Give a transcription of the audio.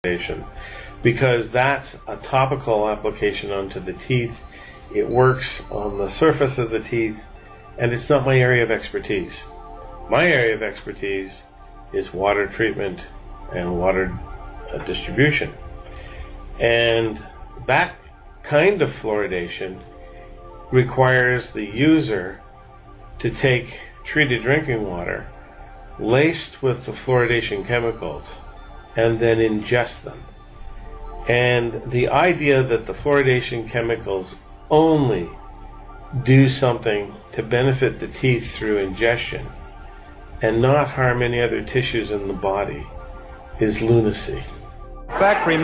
fluoridation, because that's a topical application onto the teeth. It works on the surface of the teeth, and it's not my area of expertise. My area of expertise is water treatment and water distribution. And that kind of fluoridation requires the user to take treated drinking water laced with the fluoridation chemicals and then ingest them. And the idea that the fluoridation chemicals only do something to benefit the teeth through ingestion and not harm any other tissues in the body is lunacy. Factory